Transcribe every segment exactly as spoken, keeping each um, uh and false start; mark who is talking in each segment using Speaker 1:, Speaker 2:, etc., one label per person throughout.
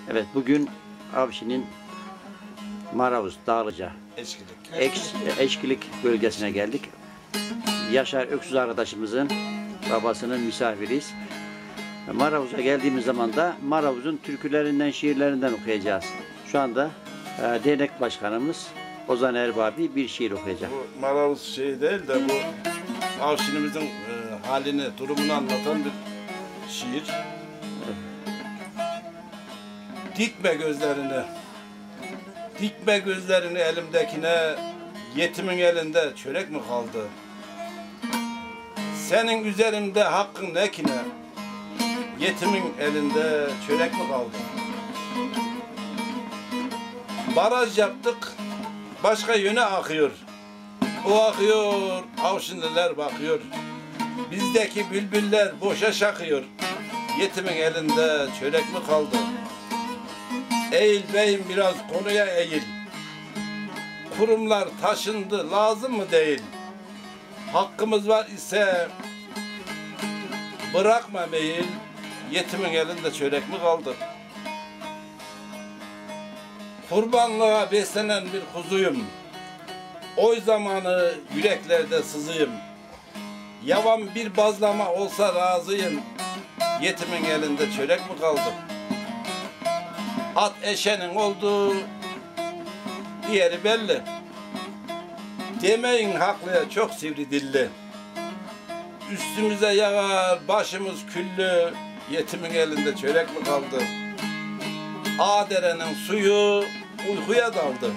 Speaker 1: Evet, bugün Avşin'in Maravuz, Dağlıca,
Speaker 2: Eşkilik.
Speaker 1: Eş, Eşkilik bölgesine geldik. Yaşar Öksüz arkadaşımızın babasının misafiriyiz. Maravuz'a geldiğimiz zaman da Maravuz'un türkülerinden, şiirlerinden okuyacağız. Şu anda e, dernek başkanımız Ozan Erbabi bir şiir okuyacak.
Speaker 2: Bu Maravuz şey değil de bu Avşin'imizin e, halini, durumunu anlatan bir şiir. Dikme gözlerini, dikme gözlerini elimdekine, yetimin elinde çörek mi kaldı? Senin üzerinde hakkın ne ki ne? Yetimin elinde çörek mi kaldı? Baraj yaptık, başka yöne akıyor. O akıyor, Avşinliler bakıyor. Bizdeki bülbüller boşa şakıyor. Yetimin elinde çörek mi kaldı? Eğil beyim biraz konuya eğil. Kurumlar taşındı, lazım mı değil? Hakkımız var ise bırakma meyil. Yetimin elinde çörek mi kaldı? Kurbanlığa beslenen bir kuzuyum. Oy zamanı yüreklerde sızıyım. Yavan bir bazlama olsa razıyım. Yetimin elinde çörek mi kaldı? At eşenin olduğu diğeri belli. Demeyin haklıya çok sivri dilli. Üstümüze yağar başımız küllü. Yetimin elinde çörek mi kaldı? Ağderenin suyu uykuya daldı.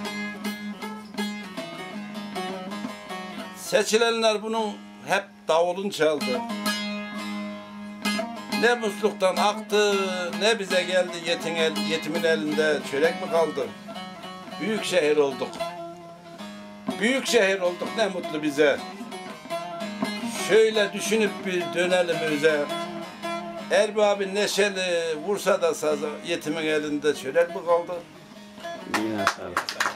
Speaker 2: Seçilenler bunun hep davulun çaldı. Ne musluktan aktı, ne bize geldi yetin el, yetimin elinde çörek mi kaldı? Büyük şehir olduk. Büyük şehir olduk, ne mutlu bize. Şöyle düşünüp bir dönelim öze. Erbabi neşeli vursa da saza, yetimin elinde çörek mi kaldı?
Speaker 1: Yine sağ ol.